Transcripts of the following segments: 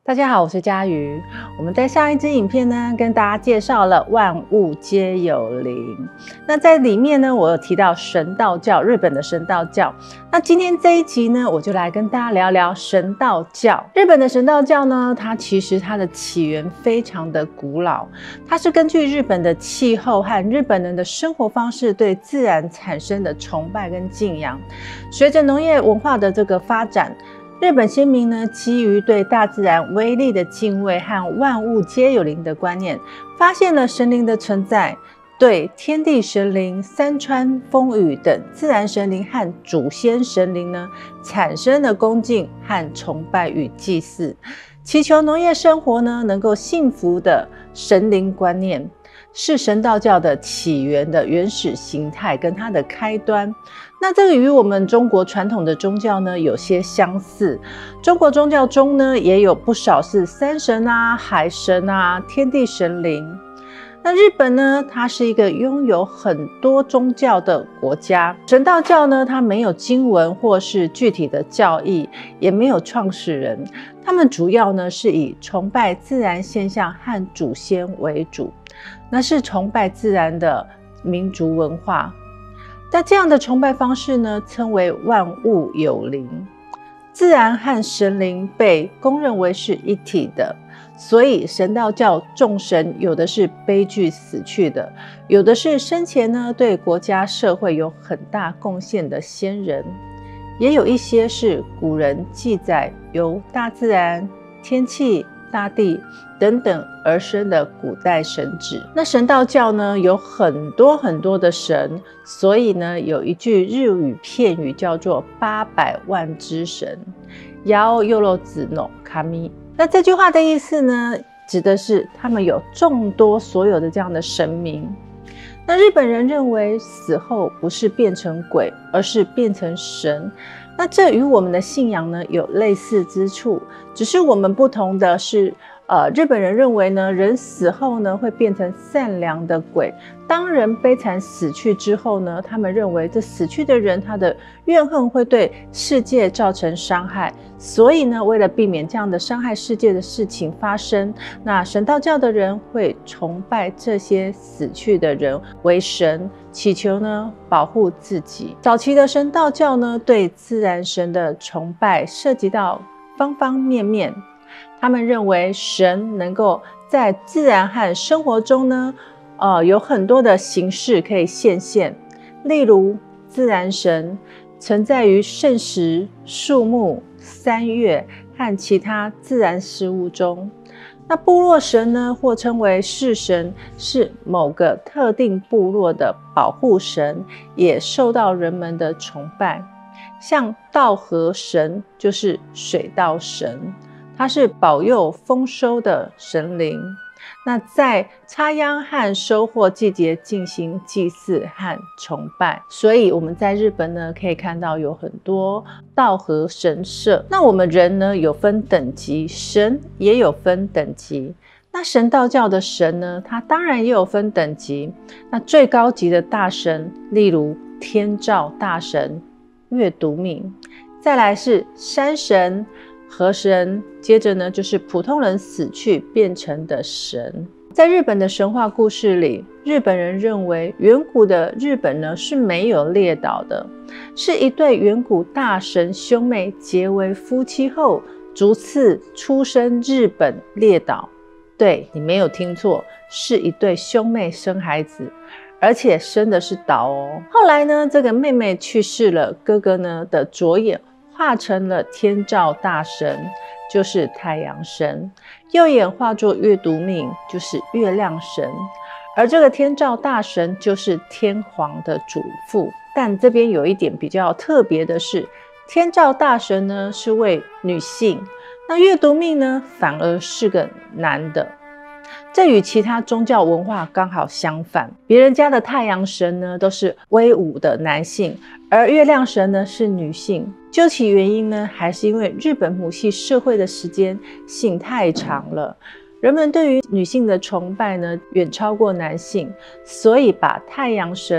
大家好，我是佳瑜。我们在上一支影片呢，跟大家介绍了万物皆有灵。那在里面呢，我有提到神道教，日本的神道教。那今天这一集呢，我就来跟大家聊聊神道教。日本的神道教呢，它其实它的起源非常的古老，它是根据日本的气候和日本人的生活方式对自然产生的崇拜跟敬仰。随着农业文化的这个发展，日本先民呢，基于对大自然威力的敬畏和万物皆有灵的观念，发现了神灵的存在，对天地神灵、山川风雨等自然神灵和祖先神灵呢，产生了恭敬和崇拜与祭祀，祈求农业生活呢能够幸福的神灵观念，是神道教的起源的原始形态跟它的开端。那这个与我们中国传统的宗教呢有些相似，中国宗教中呢也有不少是山神啊、海神啊、天地神灵。那日本呢，它是一个拥有很多宗教的国家。神道教呢，它没有经文或是具体的教义，也没有创始人，他们主要呢是以崇拜自然现象和祖先为主，那是崇拜自然的民族文化。那这样的崇拜方式呢，称为万物有灵。自然和神灵被公认为是一体的，所以神道教众神有的是悲剧死去的，有的是生前呢对国家社会有很大贡献的先人，也有一些是古人记载由大自然、天气、大地等等而生的古代神祇。那神道教呢有很多的神，所以呢有一句日语片语叫做800万之神，ヤオヨロズの神。那这句话的意思呢，指的是他们有众多所有的这样的神明。那日本人认为死后不是变成鬼，而是变成神。那这与我们的信仰呢有类似之处，只是我们不同的是，日本人认为呢，人死后呢会变成善良的鬼。当人悲惨死去之后呢，他们认为这死去的人他的怨恨会对世界造成伤害，所以呢，为了避免这样的伤害世界的事情发生，那神道教的人会崇拜这些死去的人为神，祈求呢保护自己。早期的神道教呢，对自然神的崇拜涉及到方方面面。他们认为神能够在自然和生活中呢，有很多的形式可以现现，例如自然神存在于圣石、树木、山岳和其他自然事物中。那部落神呢，或称为世神，是某个特定部落的保护神，也受到人们的崇拜。像稻荷神就是水稻神，它是保佑丰收的神灵。那在插秧和收获季节进行祭祀和崇拜，所以我们在日本呢可以看到有很多稻荷神社。那我们人呢有分等级，神也有分等级。那神道教的神呢，它当然也有分等级。那最高级的大神，例如天照大神、月读命，再来是山神、河神，接着呢就是普通人死去变成的神。在日本的神话故事里，日本人认为远古的日本呢是没有列岛的，是一对远古大神兄妹结为夫妻后，逐次出生日本列岛。对，你没有听错，是一对兄妹生孩子，而且生的是岛哦。后来呢，这个妹妹去世了，哥哥呢的左眼化成了天照大神，就是太阳神，右眼化作月读命，就是月亮神，而这个天照大神就是天皇的祖父。但这边有一点比较特别的是，天照大神呢是位女性，那月读命呢反而是个男的。这与其他宗教文化刚好相反，别人家的太阳神呢都是威武的男性，而月亮神呢是女性。究其原因呢，还是因为日本母系社会的时间性太长了，人们对于女性的崇拜呢远超过男性，所以把太阳神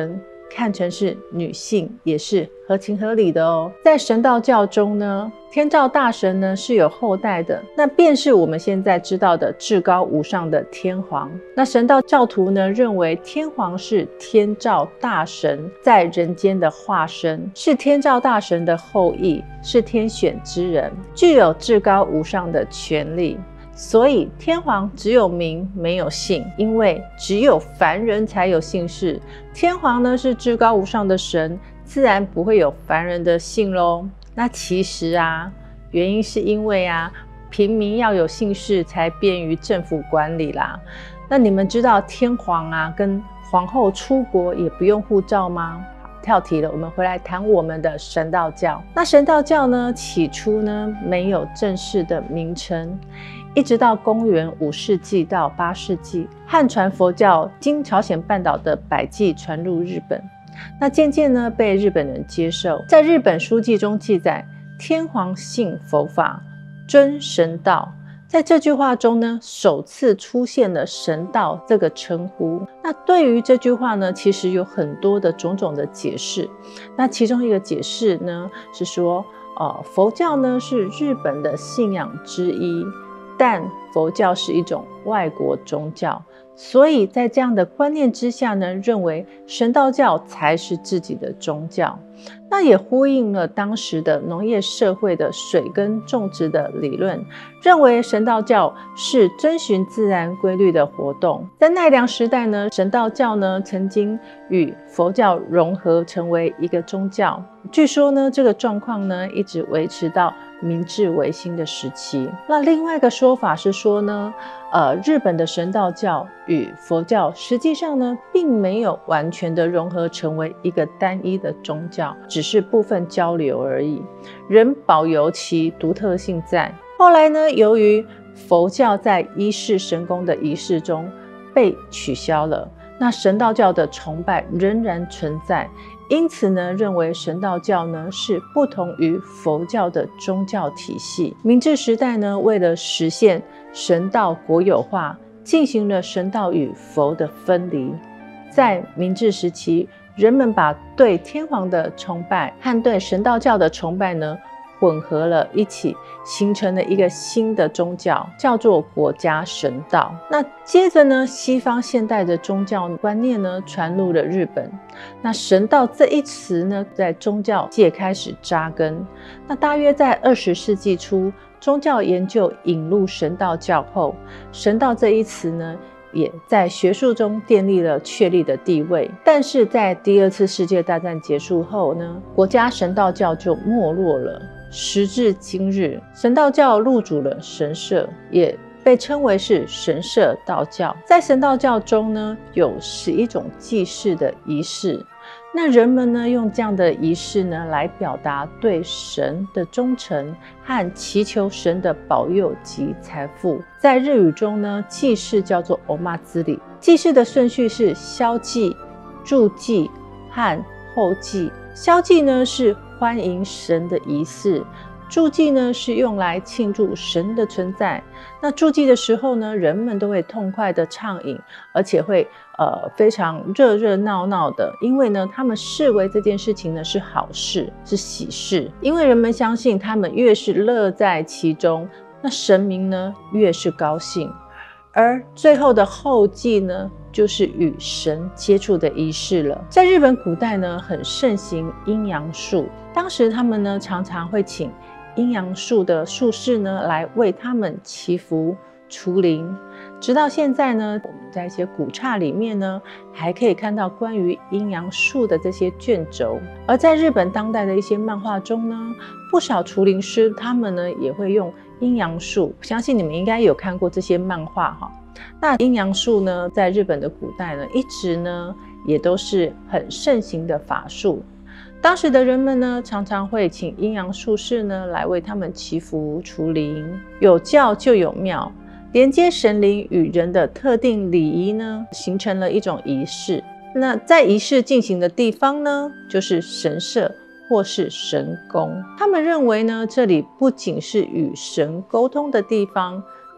看成是女性也是合情合理的哦。在神道教中呢，天照大神呢是有后代的，那便是我们现在知道的至高无上的天皇。那神道教徒呢认为天皇是天照大神在人间的化身，是天照大神的后裔，是天选之人，具有至高无上的权力。所以天皇只有名没有姓，因为只有凡人才有姓氏。天皇呢是至高无上的神，自然不会有凡人的姓咯。那其实啊，原因是因为啊，平民要有姓氏才便于政府管理啦。那你们知道天皇啊跟皇后出国也不用护照吗？跳题了，我们回来谈我们的神道教。那神道教呢，起初呢没有正式的名称，一直到公元5世纪到8世纪，汉传佛教经朝鲜半岛的百济传入日本，那渐渐呢被日本人接受。在日本书记中记载，天皇信佛法，尊神道。在这句话中呢，首次出现了神道这个称呼。那对于这句话呢，其实有很多的种种的解释。那其中一个解释呢，是说佛教呢是日本的信仰之一，但佛教是一种外国宗教，所以在这样的观念之下呢，认为神道教才是自己的宗教。那也呼应了当时的农业社会的水耕种植的理论，认为神道教是遵循自然规律的活动。在奈良时代呢，神道教呢曾经与佛教融合成为一个宗教。据说呢，这个状况呢一直维持到明治维新的时期。那另外一个说法是说呢，日本的神道教与佛教实际上呢并没有完全的融合成为一个单一的宗教，只是部分交流而已，仍保有其独特性在。后来呢，由于佛教在一世神功的仪式中被取消了，那神道教的崇拜仍然存在，因此呢，认为神道教呢是不同于佛教的宗教体系。明治时代呢，为了实现神道国有化，进行了神道与佛的分离。在明治时期，人们把对天皇的崇拜和对神道教的崇拜呢混合了一起，形成了一个新的宗教，叫做国家神道。那接着呢，西方现代的宗教观念呢传入了日本。那神道这一词呢，在宗教界开始扎根。那大约在20世纪初，宗教研究引入神道教后，神道这一词呢也在学术中建立了确立的地位。但是在第2次世界大战结束后呢，国家神道教就没落了。时至今日，神道教入主了神社，也被称为是神社道教。在神道教中呢，有11种祭祀的仪式。那人们呢，用这样的仪式呢，来表达对神的忠诚和祈求神的保佑及财富。在日语中呢，祭祀叫做お祭り，祭祀的顺序是宵祭、祝祭和后祭。宵祭呢是欢迎神的仪式，祝祭呢是用来庆祝神的存在。那祝祭的时候呢，人们都会痛快的畅饮，而且会非常热闹闹的，因为呢他们视为这件事情呢是好事，是喜事。因为人们相信他们越是乐在其中，那神明呢越是高兴。而最后的后祭呢，就是与神接触的仪式了。在日本古代呢，很盛行阴阳术，当时他们呢常常会请阴阳术的术士呢来为他们祈福除灵。直到现在呢，我们在一些古刹里面呢，还可以看到关于阴阳术的这些卷轴。而在日本当代的一些漫画中呢，不少除灵师他们呢也会用阴阳术，相信你们应该有看过这些漫画哈。那阴阳术呢，在日本的古代呢，一直呢也都是很盛行的法术。当时的人们呢，常常会请阴阳术士呢来为他们祈福除灵。有教就有庙，连接神灵与人的特定礼仪呢，形成了一种仪式。那在仪式进行的地方呢，就是神社或是神宫。他们认为呢，这里不仅是与神沟通的地方，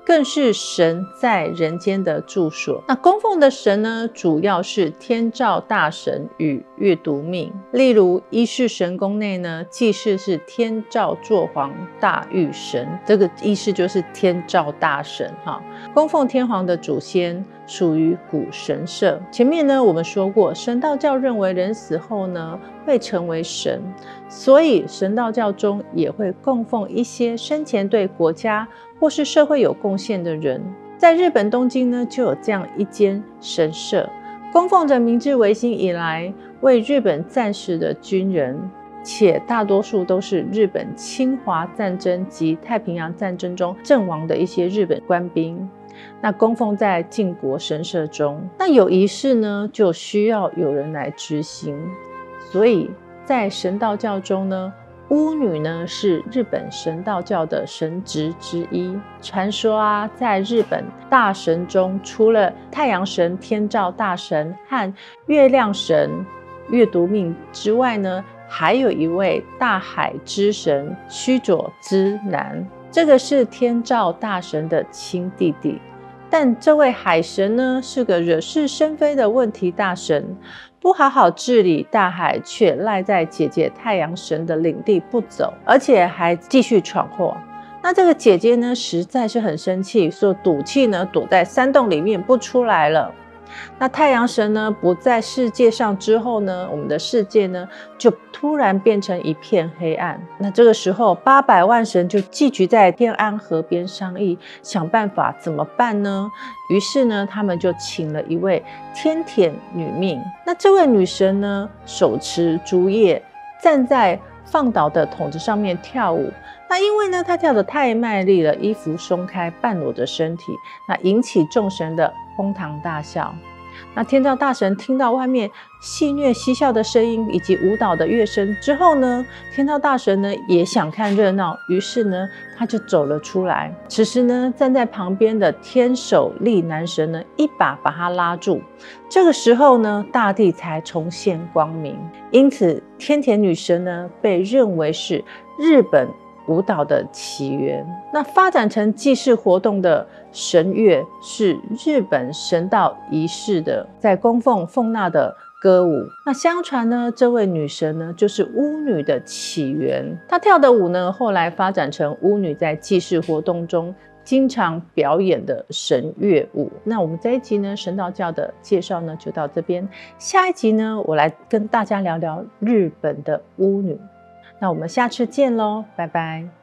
更是神在人间的住所。那供奉的神呢，主要是天照大神与月读命。例如一世神宫内呢，祭祀是天照坐皇大御神，这个意思就是天照大神哈。供奉天皇的祖先属于古神社。前面呢我们说过，神道教认为人死后呢会成为神，所以神道教中也会供奉一些生前对国家或是社会有贡献的人。在日本东京呢，就有这样一间神社，供奉着明治维新以来为日本战死的军人，且大多数都是日本侵华战争及太平洋战争中阵亡的一些日本官兵。那供奉在靖国神社中，那有仪式呢，就需要有人来执行，所以在神道教中呢，巫女呢是日本神道教的神职之一。传说啊，在日本大神中，除了太阳神天照大神和月亮神月读命之外呢，还有一位大海之神须佐之男，这个是天照大神的亲弟弟。但这位海神呢，是个惹是生非的问题大神，不好好治理大海，却赖在姐姐太阳神的领地不走，而且还继续闯祸。那这个姐姐呢，实在是很生气，所以赌气呢，躲在山洞里面不出来了。那太阳神呢不在世界上之后呢，我们的世界呢就突然变成一片黑暗。那这个时候800万神就聚集在天安河边商议，想办法怎么办呢？于是呢，他们就请了一位天田女命。那这位女神呢，手持竹叶，站在放倒的桶子上面跳舞。那因为呢，她跳得太卖力了，衣服松开，半裸着身体，那引起众神的哄堂大笑。那天照大神听到外面戏谑嬉笑的声音以及舞蹈的乐声之后呢，天照大神呢也想看热闹，于是呢他就走了出来。此时呢，站在旁边的天守力男神呢一把把他拉住。这个时候呢，大地才重现光明。因此，天田女神呢被认为是日本舞蹈的起源。那发展成祭祀活动的神乐是日本神道仪式的在供奉奉纳的歌舞。那相传呢，这位女神呢就是巫女的起源。她跳的舞呢，后来发展成巫女在祭祀活动中经常表演的神乐舞。那我们这一集呢，神道教的介绍呢就到这边。下一集呢，我来跟大家聊聊日本的巫女。那我们下次见咯，拜拜。